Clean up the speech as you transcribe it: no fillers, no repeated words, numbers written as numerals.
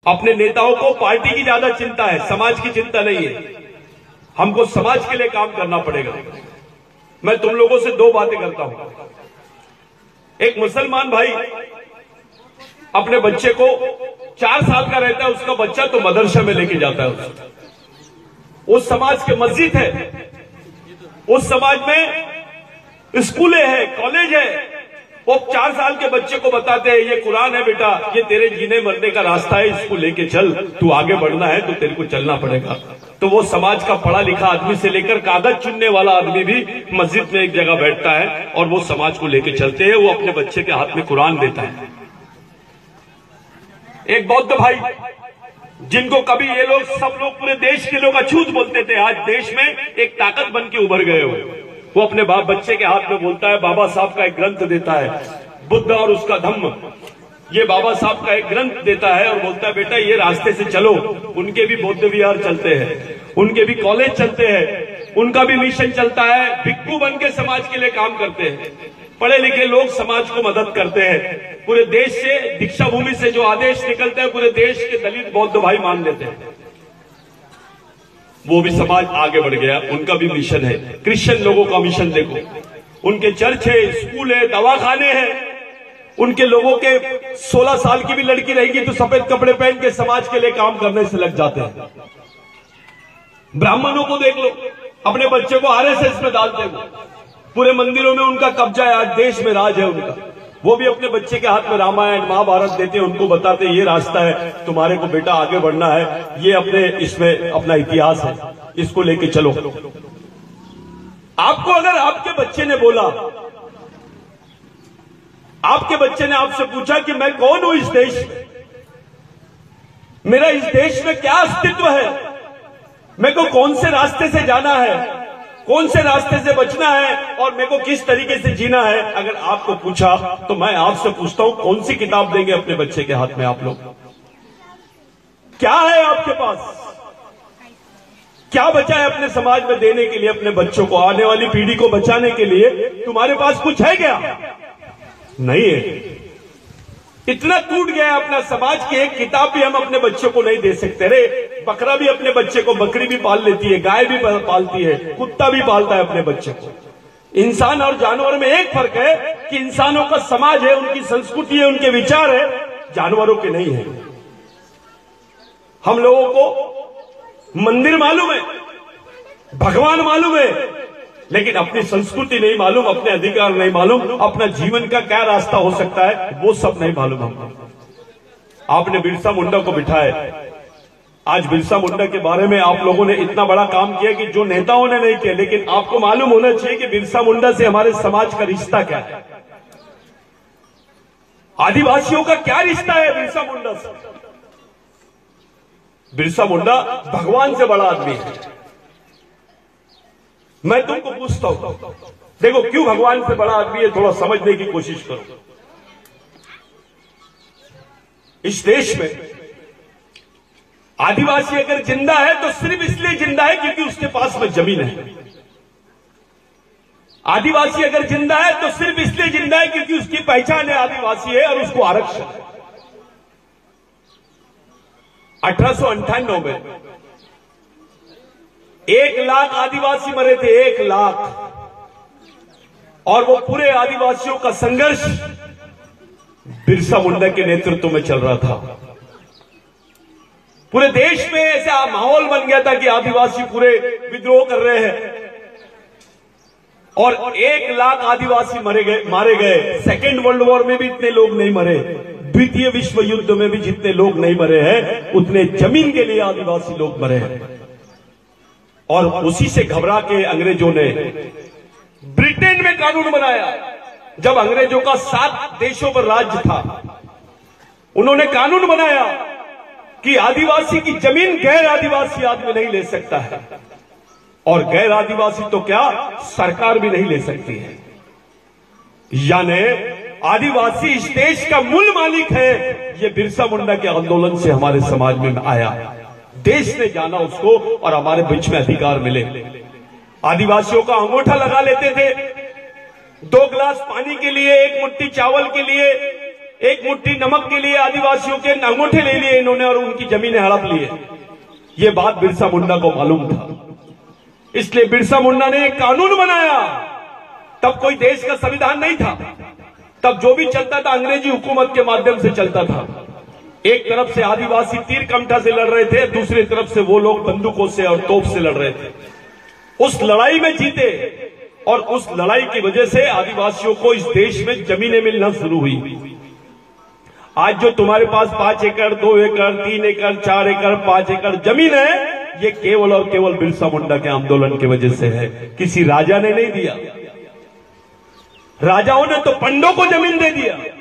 अपने नेताओं को पार्टी की ज्यादा चिंता है, समाज की चिंता नहीं है। हमको समाज के लिए काम करना पड़ेगा। मैं तुम लोगों से दो बातें करता हूं। एक मुसलमान भाई अपने बच्चे को 4 साल का रहता है, उसका बच्चा तो मदरसा में लेके जाता है। उस समाज के मस्जिद है, उस समाज में स्कूलें हैं, कॉलेज है। वो 4 साल के बच्चे को बताते हैं ये कुरान है बेटा, ये तेरे जीने मरने का रास्ता है, इसको लेके चल, तू आगे बढ़ना है तो तेरे को चलना पड़ेगा। तो वो समाज का पढ़ा लिखा आदमी से लेकर कागज चुनने वाला आदमी भी मस्जिद में एक जगह बैठता है और वो समाज को लेके चलते हैं। वो अपने बच्चे के हाथ में कुरान देता है। एक बौद्ध भाई जिनको कभी ये लोग सब लोग पूरे देश के लोग अछूत बोलते थे, आज देश में एक ताकत बन के उभर गए हो। वो अपने बच्चे के हाथ में बोलता है, बाबा साहब का एक ग्रंथ देता है, बुद्ध और उसका धम्म, ये बाबा साहब का एक ग्रंथ देता है और बोलता है बेटा ये रास्ते से चलो। उनके भी बौद्ध विहार चलते हैं, उनके भी कॉलेज चलते हैं, उनका भी मिशन चलता है। भिक्खू बन के समाज के लिए काम करते हैं, पढ़े लिखे लोग समाज को मदद करते हैं। पूरे देश से, दीक्षा भूमि से जो आदेश निकलते हैं पूरे देश के दलित बौद्ध भाई मान लेते हैं। वो भी समाज आगे बढ़ गया, उनका भी मिशन है। क्रिश्चियन लोगों का मिशन देखो, उनके चर्च है, स्कूल है, दवाखाने हैं। उनके लोगों के 16 साल की भी लड़की रहेगी तो सफेद कपड़े पहन के समाज के लिए काम करने से लग जाते हैं। ब्राह्मणों को देख लो, अपने बच्चे को आरएसएस में डालते हैं, पूरे मंदिरों में उनका कब्जा है, आज देश में राज है उनका। वो भी अपने बच्चे के हाथ में रामायण महाभारत देते हैं, उनको बताते हैं ये रास्ता है, तुम्हारे को बेटा आगे बढ़ना है, ये अपने इसमें अपना इतिहास है, इसको लेके चलो। आपको अगर आपके बच्चे ने बोला, आपके बच्चे ने आपसे पूछा कि मैं कौन हूं इस देश में, मेरा इस देश में क्या अस्तित्व है, मेरे को कौन से रास्ते से जाना है, कौन से रास्ते से बचना है और मेरे को किस तरीके से जीना है, अगर आपको पूछा तो मैं आपसे पूछता हूं कौन सी किताब देंगे अपने बच्चे के हाथ में आप लोग? क्या है आपके पास? क्या बचा है अपने समाज में देने के लिए, अपने बच्चों को, आने वाली पीढ़ी को बचाने के लिए? तुम्हारे पास कुछ है क्या? नहीं है। इतना टूट गया अपना समाज की एक किताब भी हम अपने बच्चों को नहीं दे सकते। रे बकरा भी अपने बच्चे को, बकरी भी पाल लेती है, गाय भी पालती है, कुत्ता भी पालता है अपने बच्चे को। इंसान और जानवर में एक फर्क है कि इंसानों का समाज है, उनकी संस्कृति है, उनके विचार है, जानवरों के नहीं है। हम लोगों को मंदिर मालूम है, भगवान मालूम है, लेकिन अपनी संस्कृति नहीं मालूम, अपने अधिकार नहीं मालूम, अपना जीवन का क्या रास्ता हो सकता है वो सब नहीं मालूम हमको। आपने बिरसा मुंडा को बिठाया, आज बिरसा मुंडा के बारे में आप लोगों ने इतना बड़ा काम किया कि जो नेताओं ने नहीं किया, लेकिन आपको मालूम होना चाहिए कि बिरसा मुंडा से हमारे समाज का रिश्ता क्या है, आदिवासियों का क्या रिश्ता है बिरसा मुंडा से। बिरसा मुंडा भगवान से बड़ा आदमी है। मैं तुमको पूछता हूं, देखो क्यों भगवान से बड़ा आदमी है, थोड़ा समझने की कोशिश करो। इस देश में आदिवासी अगर जिंदा है तो सिर्फ इसलिए जिंदा है क्योंकि उसके पास में जमीन है। आदिवासी अगर जिंदा है तो सिर्फ इसलिए जिंदा है क्योंकि उसकी पहचान है आदिवासी है और उसको आरक्षण है। 1898 में 1 लाख आदिवासी मरे थे, 1 लाख, और वो पूरे आदिवासियों का संघर्ष बिरसा मुंडा के नेतृत्व में चल रहा था। पूरे देश में ऐसा माहौल बन गया था कि आदिवासी पूरे विद्रोह कर रहे हैं और 1 लाख आदिवासी मारे गए। सेकेंड वर्ल्ड वॉर में भी इतने लोग नहीं मरे, द्वितीय विश्व युद्ध में भी जितने लोग नहीं मरे हैं उतने जमीन के लिए आदिवासी लोग मरे हैं। और उसी से घबरा के अंग्रेजों ने ब्रिटेन में कानून बनाया। जब अंग्रेजों का 7 देशों पर राज्य था, उन्होंने कानून बनाया कि आदिवासी की जमीन गैर आदिवासी आदमी नहीं ले सकता है, और गैर आदिवासी तो क्या सरकार भी नहीं ले सकती है। यानी आदिवासी इस देश का मूल मालिक है। ये बिरसा मुंडा के आंदोलन से हमारे समाज में आया, देश ने जाना उसको और हमारे बीच में अधिकार मिले। आदिवासियों का अंगूठा लगा लेते थे, 2 गिलास पानी के लिए, 1 मुट्ठी चावल के लिए एक मुट्ठी नमक के लिए आदिवासियों के अंगूठे ले लिए इन्होंने और उनकी जमीनें हड़प लिए। ये बात बिरसा मुंडा को मालूम था, इसलिए बिरसा मुंडा ने एक कानून बनाया। तब कोई देश का संविधान नहीं था, तब जो भी चलता था अंग्रेजी हुकूमत के माध्यम से चलता था। एक तरफ से आदिवासी तीर कमठा से लड़ रहे थे, दूसरी तरफ से वो लोग बंदूकों से और तोप से लड़ रहे थे। उस लड़ाई में जीते और उस लड़ाई की वजह से आदिवासियों को इस देश में जमीनें मिलना शुरू हुई। आज जो तुम्हारे पास 5 एकड़, 2 एकड़, 3 एकड़, 4 एकड़, 5 एकड़ जमीन है, ये केवल और केवल बिरसा मुंडा के आंदोलन की वजह से है। किसी राजा ने नहीं दिया। राजाओं ने तो पंडों को जमीन दे दिया।